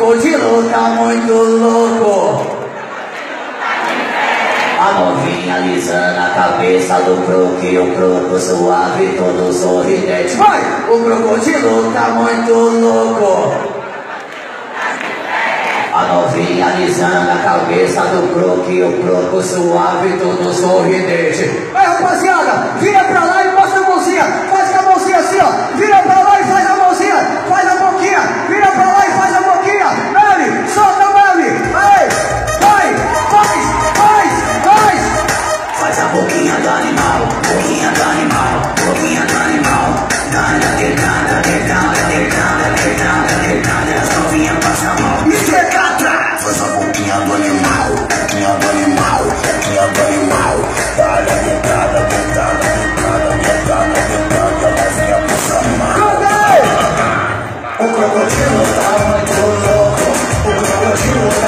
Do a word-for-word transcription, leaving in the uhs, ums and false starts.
crocodilo tá muito louco. A novinha alisando a cabeça do croco e o croco suave, todo sorridente. Vai! O crocodilo tá muito louco. A novinha alisando a cabeça do croco e o croco suave, todo sorridente. Aí, rapaziada, vira pra lá e mostra a mãozinha. Faz com a mãozinha assim, ó. Vira pra lá e faz a mãozinha. Faz a boquinha. Vira pra lá e faz a boquinha. Meli, solta a Meli. Aí, vai, faz, faz, faz. Faz a boquinha do animal, boquinha do animal, boquinha do animal. Nada, nada, nada, nada, nada, nada. As novinhas passam a mão. Faz a boquinha do animal, boquinha do animal, boquinha do animal. Dá-lhe a dentada, dentada, dentada, dentada, dentada, novinha passa a mão. O crocodilo tá muito louco, o crocodilo tá